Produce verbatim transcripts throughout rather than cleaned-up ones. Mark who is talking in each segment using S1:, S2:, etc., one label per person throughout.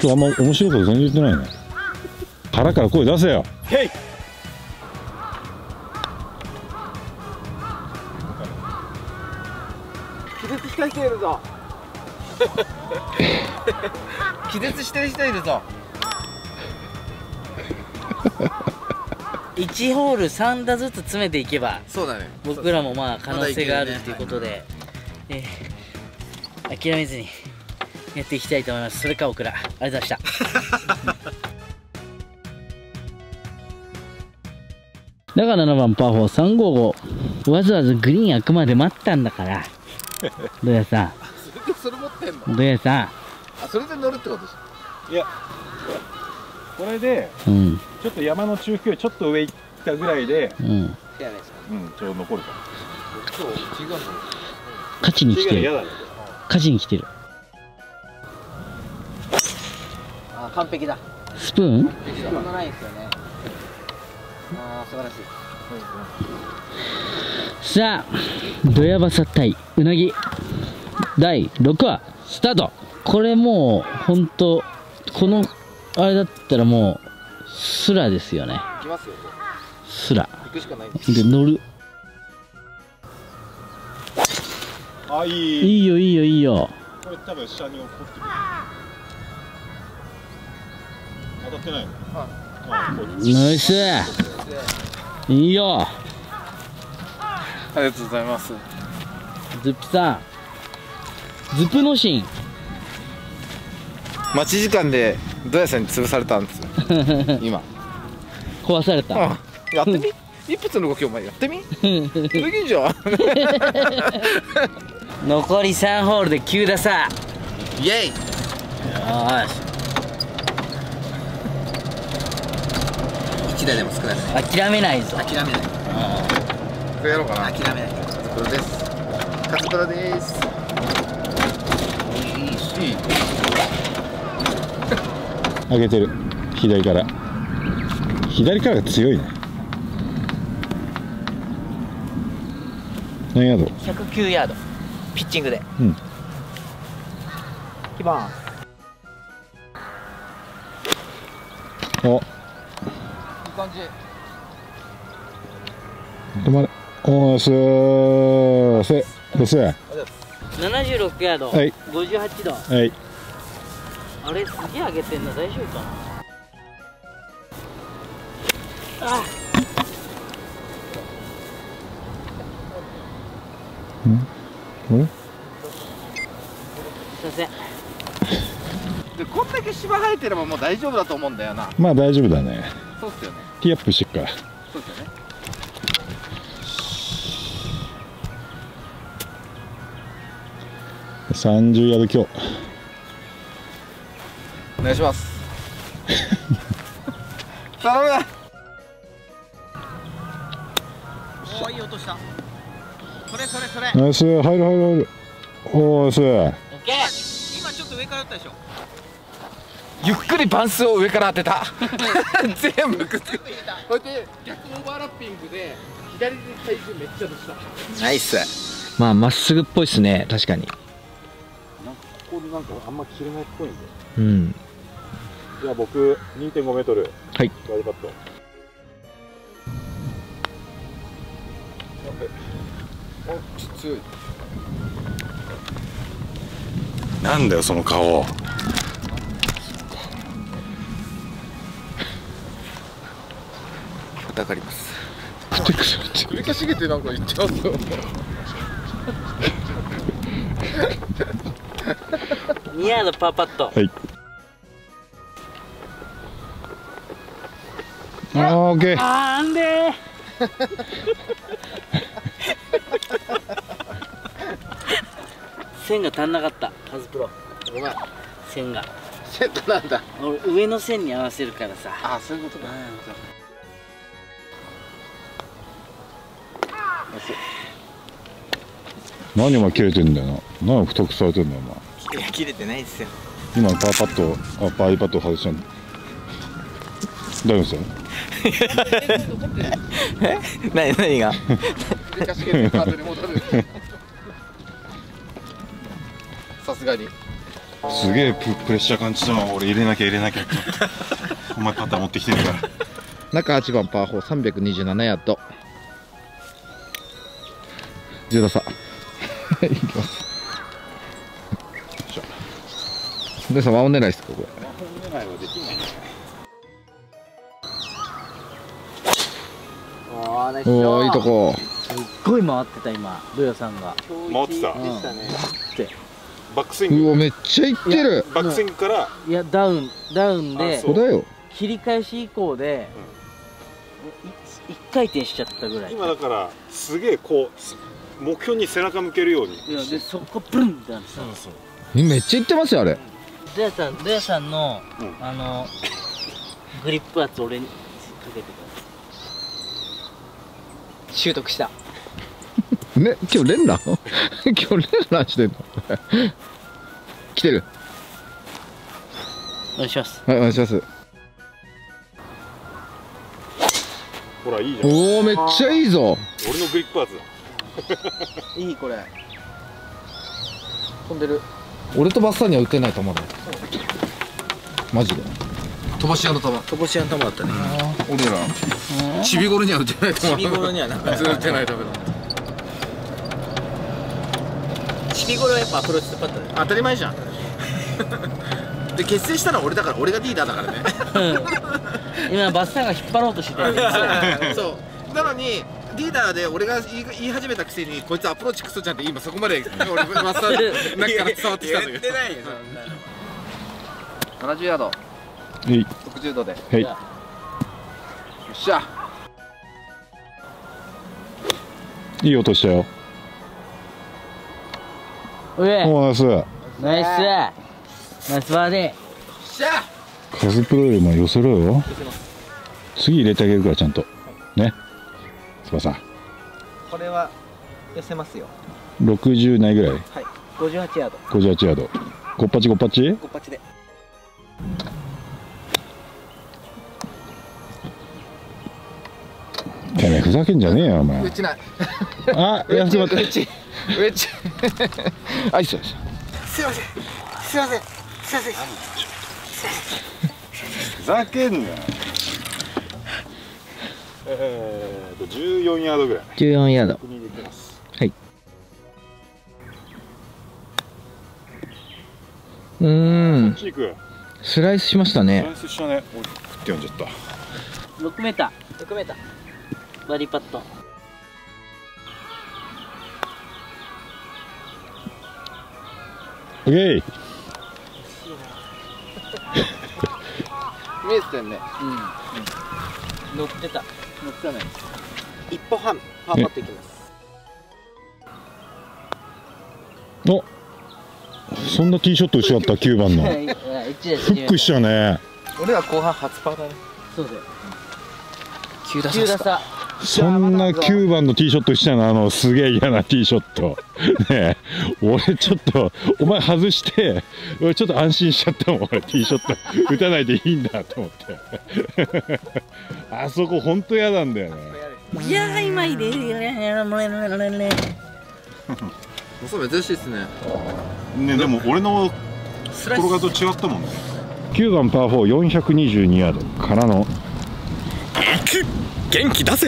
S1: 今日あんま面白いこと全然言ってないね。腹から声出せよ。
S2: へい。気絶した人いるぞ。気絶してる人いるぞ。
S3: いちホールさん打ずつ詰めていけば、
S2: そうだね。
S3: 僕らもまあ可能性があるっていうことで、えー諦めずにやっていきたいと思います。それかオクラ、ありがとうございました。だからななばんパーフォーさんごーごー、わざわざグリーン開くまで待ったんだから。どうやさん、
S2: それでそれ持ってんの。
S3: どうやさん、
S2: あ、それで乗るってことでしょ。
S1: いや、これで
S3: うん、
S1: ちょっと山の中腹よりちょっと上行ったぐらいで、
S3: うん、
S2: いやね。
S1: うん、ちょうど残るか
S2: そう、違うの。
S3: 勝ちに来てる。
S1: 違うの嫌だね。
S3: 勝ちに来てる。
S2: あ、完璧だ。
S3: スプーン？
S2: そんなないですよね。ああ、素晴らしい。
S3: さあ、ドヤバサ対うなぎだいろくわスタート。これもうほんとこのあれだったらもうスラですよね。
S2: 行きますよ。
S3: スラ
S2: 行くしかないんです。
S3: で乗る。
S1: あ、いい。
S3: いいよいいよいいよ。
S1: これ多分下に落っこってくる。当たってないの。あ、こっち。
S3: ナイス、いいよ。
S2: ありがとうございます。
S3: ズップさん、ズップのシーン。
S2: 待ち時間でどやさんに潰されたんですよ。今。
S3: 壊された。
S2: あ、やってみ。一発の動きお前やってみ。できんじゃん。
S3: 残りさんホールできゅう打差。
S2: イエイ。
S3: よーし。
S2: 一台でも少ないですね。
S3: 諦めないぞ。
S2: 諦めない。これやろうかな。諦めない。これです。カツプラです。いいし。いい。
S1: 上げてる。左から。左からが強いね。何ヤード？
S3: ひゃくきゅうヤード。ピッチングで。
S1: うん。
S3: いきま
S1: お。
S2: いい感じ。
S1: 止まれ。おーすーせどせ。
S3: す。ななじゅうろくヤード。
S1: はい。
S3: ごじゅうはちど。
S1: はい。
S3: あれすげえ上げてんの大丈夫かな。あ。
S1: うん？
S3: すいません。
S2: で、こんだけ芝生えてればもう大丈夫だと思うんだよな。
S1: まあ大丈夫だね。
S2: そうっすよね。
S1: ティーアップしてっから。
S2: そうっすよね。
S1: さんじゅうヤード強。
S2: お願いします。頼むな。おー、いい音した。それそれそれ。
S1: ナイス、入る入る入る。おーす。
S3: オッケー。
S2: 今ちょっと上から打ったでしょ。ゆっくりバンスを上から当てた。全部くっつけて。こうやって逆オーバーラッピングで左で体重めっちゃ出した。ナイス。まあまっすぐっぽいっすね、確かに。
S1: なんかここでなんかあんま切れないっぽいんで。
S2: うん。
S1: じゃあ僕 にてんごメートル。
S2: はい。
S1: ワイドパット。
S2: お、ちょっと強い。
S1: なんだよその顔。
S2: 疑ります。
S1: ふてくそって
S2: 首かしげてなんか言ってますよ。
S3: にヤードパーパット。
S1: はい。あーオッケー。
S3: あーんでー。線が足んなかったカズプロ。
S2: ごめん。
S3: 線が
S2: セットなんだ。
S3: 俺上の線に合わせるからさ。
S2: あ、そういうことか。
S1: 何お前切れてんだよな。何太くされてんだよお前。
S2: いや、切れてないですよ。
S1: 今パーパット、あ、パーパット外したんだ。大丈夫ですよ。
S2: え？何何が？さすがに。
S1: すげえププレッシャー感じたわ。俺入れなきゃ入れなきゃってお前パター持ってきてるから。
S2: 中はちばんパーフォーさんびゃくにじゅうななヤード、じゅう打差いきます。でさ、ワンオン狙いですかこれ。
S1: ワンオン狙いはできないね。
S2: おお、いいとこ。
S3: すっごい回ってた今、ドヤさんが。
S1: 回ってた。
S3: うん、回って
S1: バックスイング。
S2: うわ、めっちゃいってる。
S1: バックスイングから。
S3: いや、ダウン、ダウンで。
S2: そうだよ。
S3: 切り返し以降で。うん、一回転しちゃったぐらい。
S1: 今だから、すげえこう、目標に背中向けるように。
S3: いや、で、そこブルンってなってた。そうそう。
S2: めっちゃいってますよ、あれ。
S3: ドヤさん、ドヤさんの、うん、あの。グリップ圧、俺に。かけてください。習得した。
S2: ね、今日連打今日連打してんの来てる。
S3: お願いします。
S2: はい、お願いします。
S1: ほら、いいじゃん。
S2: おお、めっちゃいいぞ。
S1: 俺のグリップ圧だ。
S3: いい、これ。飛んでる。
S2: 俺とバッサーには打てない球だ。マジで。飛ばし屋の球。
S3: 飛ばし屋の球だったね。
S2: 俺ら。ちびごろには打てない球。
S3: ちびごろにはな。
S2: 普通打てない球だ。
S3: ちびごろはやっぱアプローチスパットだよ。
S2: 当たり前じゃん。で結成したのは俺だから、俺がリーダーだからね。
S3: 今バッサーが引っ張ろうとしてたよね。
S2: そうなのにリーダーで俺が言い言い始めたくせに、こいつアプローチクソじゃんって今そこまで俺バッサー中から伝わってきたのよ。言ってないよそんなの。ななじゅうヤード、ろくじゅうどで、はい、よっしゃ。
S1: いい音したよ。
S3: おい、
S1: ナイス
S3: ナイスナイスバーディー。よ
S2: っしゃ。
S1: カズプロよりも寄せろよ。次入れてあげるから、ちゃんとね。翼
S3: これは寄せますよ。
S1: ろくじゅうないぐらい。
S3: はい、ごじゅうはちヤード。
S1: ごじゅうはちヤード。ごっぱちごっぱち
S3: ごっぱちで。
S1: てめえふざけんじゃねえよお前。
S2: 打ちない。
S1: あ、いやちょっと待って。
S2: ウエッチ。あ、いいっすよ。すいません。すいません。すいません。
S1: ふざけんなよ。えーとじゅうよんヤードぐらい。
S3: じゅうよんヤード。
S2: はい。うーん。スライスしましたね。
S1: スライスしたね。おい、食って読んじゃった。
S3: ろくメーター。ろくメーター。バーディーパット。
S1: オッケー。
S2: 見えてたよね。
S3: うん。乗ってた。乗ってたね。一歩半パーパットいきます。
S1: お、そんなティーショット打ち合ったきゅうばんの。フックしたね。
S2: 俺は後半初パーだね。
S3: そうだよ。
S2: きゅう打
S3: 差。
S1: そんなきゅうばんのティーショットしたの、あのすげえ嫌なティーショットねえ、俺ちょっとお前外して俺ちょっと安心しちゃったもん。俺ティーショット打たないでいいんだと思ってあそこほんと嫌なんだよね。
S3: いやー今いいで
S2: そう珍しいですね。
S1: ね、でも俺の転がと違ったもんね。きゅうばんパーフォーよんひゃくにじゅうにヤードからの
S2: 元気出せ。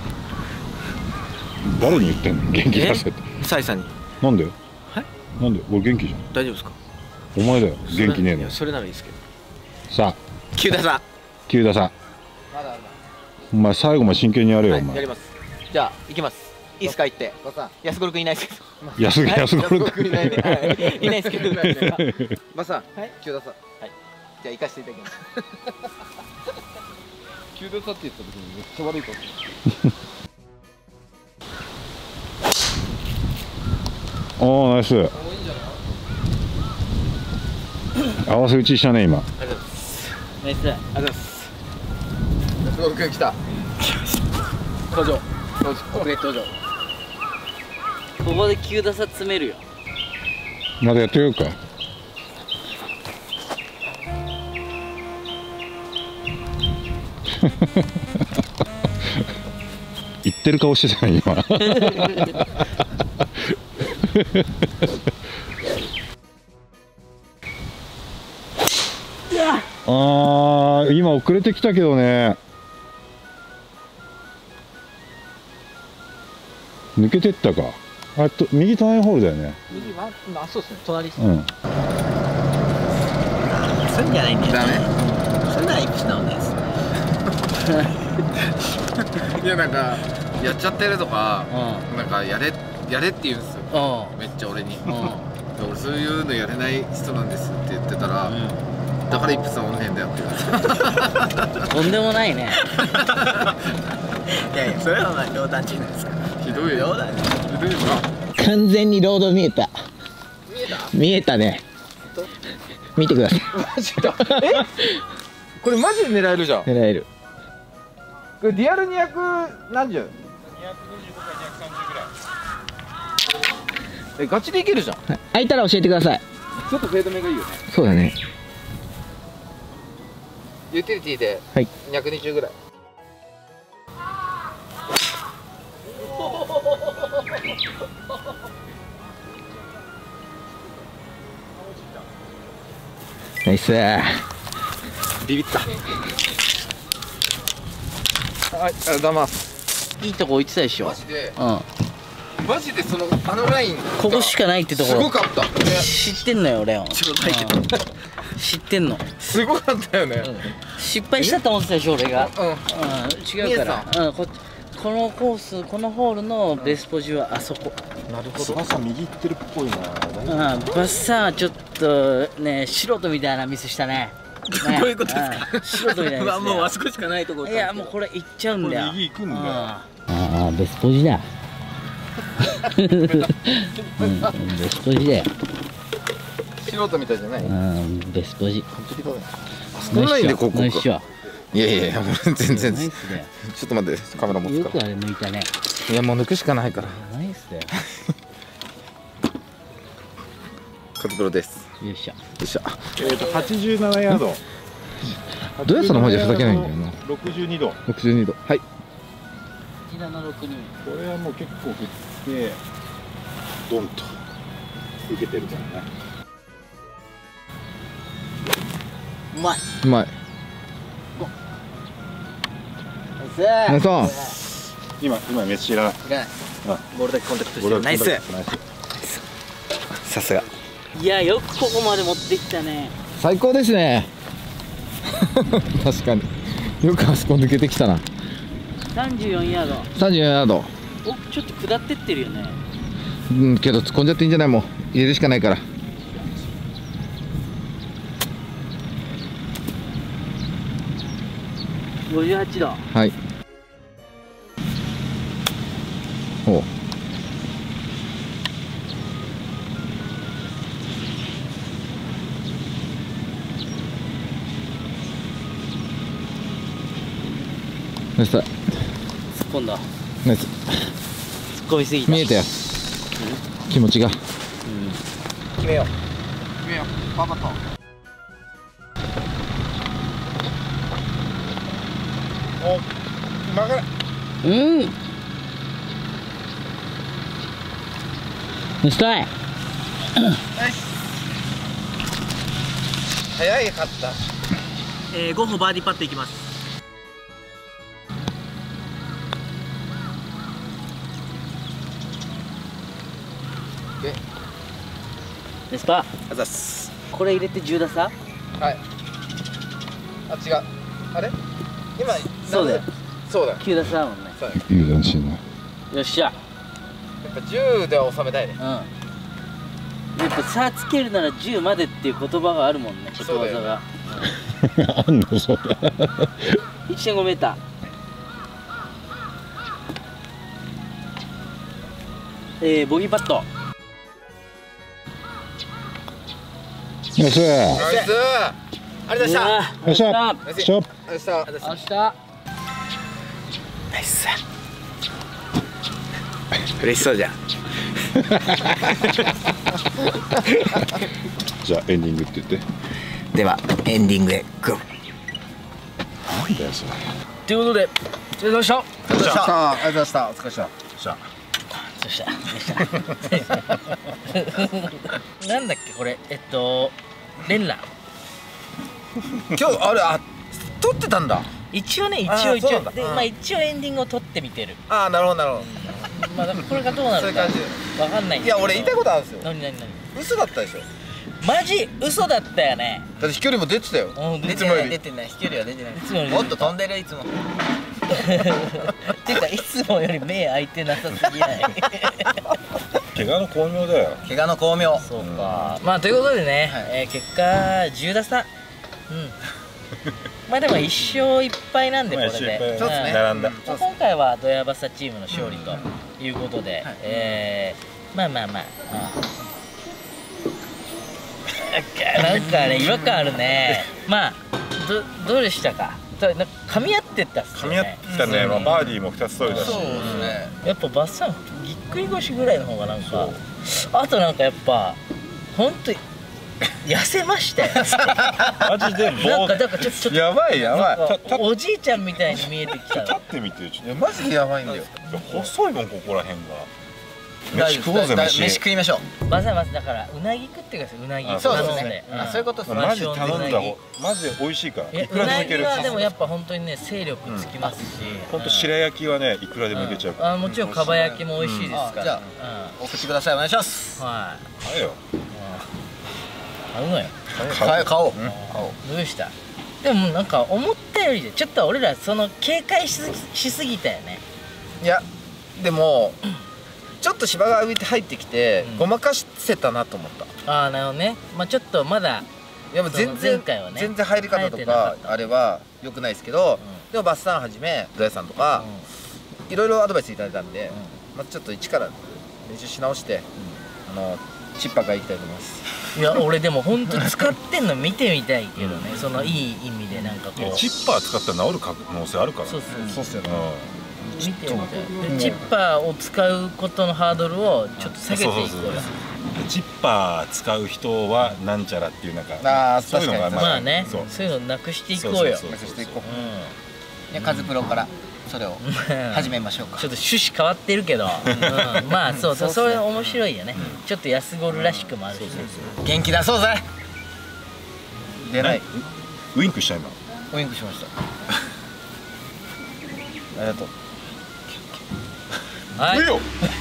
S1: 誰に言ってんの元気出せって。
S2: サイさんに。
S1: なんで？
S2: はい？
S1: なんで？俺元気じゃん。
S2: 大丈夫ですか？
S1: お前だよ元気ねえの。
S2: それならいいですけど。
S1: さあ
S2: きゅう打差。
S1: きゅう打差。
S2: まだまだ。
S1: お前最後まで真剣にやれよお前。
S2: やります。じゃあ行きます。いいですか行って。安五郎くんいないですけど。
S1: 安安五郎くん
S2: いないね。いないですけど。バさん、きゅう打差。はい。じゃあ行かせていただきます。きゅう打差って言った時にめっちゃ悪いかもしれない。
S1: おーナイス。合わせ打ちしたね今。
S2: ありがとうございます。
S3: ナイス。ありがとうございます。安五郎くん来た。登場。遅れ登場。ここできゅう打差詰めるよ。
S1: まだやってみようか。言ってる顔してたね今あー今遅れてきたけどね。抜けてったか。あと右隣ホールだよね。
S3: 右は、あ、そうですね、隣です。
S1: うん。
S3: そういうんじゃないんだよ。
S2: ダメ。
S3: それならイプシなのです。
S2: いやなんかやっちゃってるとか、なんかやれやれって言うんですよ。めっちゃ俺に。俺そういうのやれない人なんですって言ってたら、だからイップさんおんねんだよって言われた。
S3: とんでもないね。
S4: いやいや、それはまあ冗談じゃないですか。
S2: ひどいよ。
S4: 冗談。
S2: ひどいよ。
S4: 完全にロード見えた。
S2: 見えた？
S4: 見えたね。見てください。
S2: マジだ。え？これマジで狙えるじゃん。
S4: 狙える。
S2: これリアルにひゃく何十？にひゃくにじゅうごかにひゃくさんじゅうぐらい。え、ガチでいけるじゃん。
S4: はい、開いたら教えてください。
S2: ちょっとフェード目がいいよね。
S4: そうだね。
S2: ユーティリティで
S4: はい。
S2: にひゃくにじゅうぐらい。
S4: ナイス。
S2: ビビった。はい、ありがとうございます。
S3: いいとこ置いてたでしょ。
S2: マジで、
S3: うん。
S2: マジでそのあのラインが
S3: ここしかないってところ。
S2: すごかった。
S3: 知ってんのよ、レオン。
S2: ちょっと書いて
S3: うん知ってんの。
S2: すごかったよね。
S3: 失敗したと思ってたでしょ、俺が。
S2: うん。
S3: うん、違うから。うん、ここのコース、このホールのベースポジはあそこ。
S2: なるほど。
S1: 翼右行ってるっぽいな。
S3: うん、バッサーちょっとね、素人みたいなミスしたね。ね
S4: どういうことですか。
S3: うん素人みたいなミスだよ。
S4: もうあそこしかないところ。
S3: いや、もうこれ行っちゃうんだよ。
S1: 右行くんだよ。
S3: ああ、ベスポジだ。うん、ベスポジだよ。
S2: 素人みたいじゃない。
S3: うん、ベスポジ。
S2: こんなんでここか。
S3: ナイスショッ
S2: いやいやいや、もう全然。
S3: ナイ
S2: ち
S3: スだよ。
S2: ょっと待って、カメラ持つか
S3: よくあれ抜いたね。
S2: ら。いや、もう抜くしかないから。
S3: ナイスだよ。
S2: カツプロです。
S3: よいしょ。
S2: よっしゃ。
S1: えっとはちじゅうななヤード。
S2: どうやってそのマジでふざけないんだよな。
S1: ろくじゅうにど。
S2: ろくじゅうにど。はい。
S3: いちななろくに。
S1: これはもう結構振ってドンと受けてるからね。
S3: うまい。
S2: うまい。
S3: ナイス。
S2: ナイス。
S1: 今今飯知らない。
S3: いらない。
S4: ボールだけコンタクトしてる。
S1: 俺は
S4: ナイス。
S1: ナイス。
S2: さすが。
S3: いや、よくここまで持ってきたね。
S2: 最高ですね。確かに。よくあそこ抜けてきたな。
S3: さんじゅうよんヤード。
S2: さんじゅうよんヤード。
S3: お、ちょっと下ってってるよね。
S2: うん、けど突っ込んじゃっていいんじゃない？もう入れるしかないから。
S3: ごじゅうはちど。
S2: はい。おう。ナイス。
S3: 突っ込んだ。
S2: ナイス。
S3: 突っ込みすぎた。
S2: 見えたよ。気持ちが。
S4: 決めよう。
S2: 決めよう。パパと。お、曲がる。
S3: うん。ナイストライ。
S2: 早いかった。
S4: えー、ご歩バーディーパットいきます。
S3: ナイスパー。
S2: あざっす。
S3: これ入れてじゅう打差。
S2: はい。あ、違う。あれ？今。
S3: そうだよ。
S2: そうだ。
S3: きゅう打差だもんね。
S2: そうだ。
S1: いい感じな。
S3: よっしゃ。
S2: やっぱじゅうでは収めたいね。
S3: うん。やっぱ差つけるならじゅうまでっていう言葉があるもんね。ことわざが。
S1: あんのそうだ。
S3: いってんごメーター。えー、ボギーパット。
S1: よっしゃ。
S2: ナイス。ありがとうございました。
S1: よっしゃ。よっしゃ。
S2: ありがとうございました。
S3: 明日。
S4: ナイス。嬉しそうじゃん。
S1: じゃあエンディングって言って。
S4: ではエンディングへグー。
S1: なんだよそれ。
S3: ということで、お疲れ様でした。
S2: ありがとうございました。ありがとうございました。お疲れ様でした。
S3: そしたなんだっけこれ、えっと連打
S2: 今日あれあ撮ってたんだ。
S3: 一応ね、一
S2: あー
S3: 応一応で、
S2: そうなんだうん
S3: まあ一応エンディングを撮ってみてる。
S2: ああなるほどなるほ
S3: まあだからこれがどうなるか
S2: そういう感じ
S3: わかんないん
S2: ど。いや俺言いたいことあるんですよ。
S3: 何何何
S2: 嘘だったでしょ。
S3: マジ嘘だったよね。
S2: だって飛距離も出てたよ。
S3: うん
S2: いつもより。
S4: 出てない飛距離は出てない。
S3: いつもより
S4: もっと飛んでるいつも。
S3: っていうかいつもより目開いてなさすぎない。
S1: 怪我の巧妙だよ。
S4: 怪我の巧妙。
S3: そうか。まあということでね、
S4: はい
S3: えー結果じゅう打差。うん。まあでも一勝一敗なんでこれで。
S1: まあ一勝一敗
S2: そうですね
S3: ん
S1: 並んだ。
S3: まあ今回はドヤバサチームの勝利ということで、
S4: はい
S3: えーまあまあまあ。うんなんかね違和感あるね。まあどどうでしたか。となんか噛み合ってたっすよね。
S1: 噛み合ってたね。まあバーディーもふたつ取れたし。
S4: そうですね。
S3: やっぱバッサンぎっくり腰ぐらいの方がなんかあとなんかやっぱほんと痩せましたよ。
S1: マジでもう
S3: なんかなんかちょちょっと
S2: やばいやばい。
S3: なんかおおじいちゃんみたいに見えてきた
S1: 立ってみてちょっ
S2: いやマジでやばいんだよ。
S1: と細いもんここら辺が。
S4: 大丈夫
S1: 飯食おうぜ
S4: だ飯
S1: 飯。
S4: 食いましょう。
S3: バサバサだからうなぎ食ってくださいうなぎ
S1: あ
S4: そう
S3: 頼ん
S4: ですね。あそういうことですね。
S1: マジ頼んだ方マジで美味しいから。
S3: いや
S1: いうくらでもいける。
S3: なぎはでもやっぱ本当にね勢力つきますし、
S1: ほんと白焼きはねいくらでもいけちゃうから。
S3: あもちろんかば焼きも美味しいですから、
S4: うんあじゃお口くださいお願いします。
S3: うん、はい
S1: 買えよ。
S3: 買うのよ。
S4: 買え買おう。
S3: どうでした？でもなんか思ったよりでちょっと俺らその警戒しすぎしすぎたよね。
S2: いやでもちょっと芝が浮いて入ってきて
S3: うん
S2: ごまかせたなと思った。
S3: ああなるほどね。まあちょっとまだ
S2: いやもう全
S3: その
S2: 然
S3: 前回はね
S2: 全然入り方と
S3: 入ってなか
S2: か
S3: った
S2: あれは良くないですけど、
S3: う
S2: でもバッサンはじめドヤさんとかいろいろアドバイスいただいたんで、まあちょっと一から練習し直して、あのチッパーからいきたいと思います。
S3: いや俺でも本当使ってんの見てみたいけどね、そのいい意味でなんかこう
S1: チッパー使ったら治る可能性あるから。
S3: そうそう
S2: そうっすよね。
S3: 見てみたいでチッパーを使うことのハードルをちょっと下げていこうよ。
S1: チッパー使う人はなんちゃらっていうなんか
S2: あー
S1: そういうのが
S2: 確かに
S3: まあね
S1: そう
S3: そういうのなくしていこうよ。
S1: そうそうそう
S2: めちゃくちゃしていこう。
S4: でカズプロからそれを
S3: うん
S4: 始めましょうか。
S3: ちょっと趣旨変わってるけど、うんまあそうそうそれ面白いよね。ちょっと安ゴルらしくもあるしね。
S4: 元気出そうぜ。
S2: 出ない。
S1: ウインクしちゃいま
S4: ウインクしました。
S2: ありがとう。
S3: はい。
S1: よ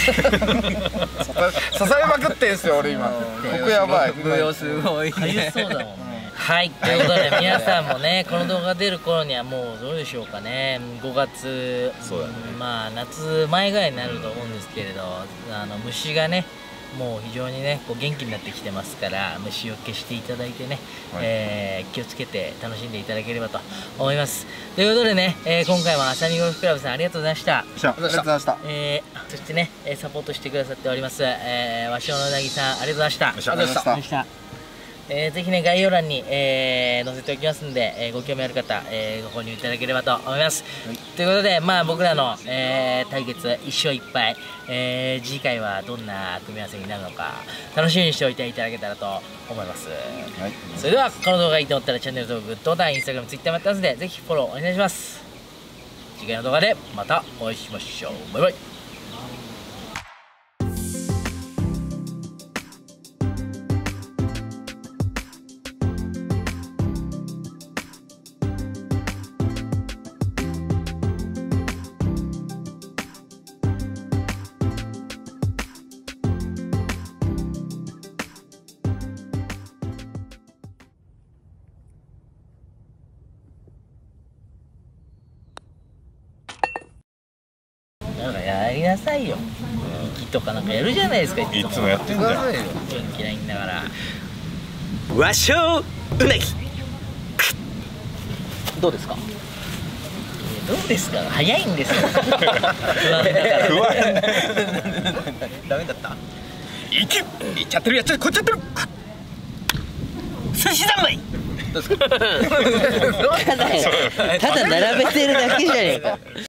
S2: 刺されまくってんすよ俺今。ここやばい。
S4: 無用すごい
S3: かゆ
S4: ね。
S3: そうだもんね。はいということで皆さんもねこの動画出る頃にはもうどうでしょうかねごがつ
S1: そうだね
S3: んまあ夏前ぐらいになると思うんですけれどあの虫がねもう非常にねこう元気になってきてますから虫を消していただいてね、
S1: はい
S3: えー気をつけて楽しんでいただければと思いますということでね、えー今回は朝にゴルフクラブさんありがとうございました
S2: ありがとうございました。
S3: えー、そしてね、えーサポートしてくださっております、えー、和尚のうなぎさんありがとうございました。
S1: ありがとう
S2: ございました
S3: ありがとうございましたえー、ぜひね概要欄に、えー載せておきますんで、えーご興味ある方、えーご購入いただければと思います、ということでまあ僕らの、えー対決一勝一敗、えー次回はどんな組み合わせになるのか楽しみにしておいていただけたらと思います、それではこの動画がいいと思ったらチャンネル登録グッドボタンインスタグラムツイッターもやってますのでぜひフォローお願いします。次回の動画でまたお会いしましょう。バイバイ。なんかやりなさいよ。息とかなんかやるじゃないですか。
S1: いつもやってんだよ。
S2: よ。
S3: 元気ないんだから。
S4: 和尚うなぎ。どうですか。
S3: どうですか。早いんですよ。不安だから。
S1: 不安
S4: ダメだった。いけ。いっちゃってるやっちゃこっちゃってる。寿司三昧。どうですか。
S3: ただただ並べてるだけじゃねえか。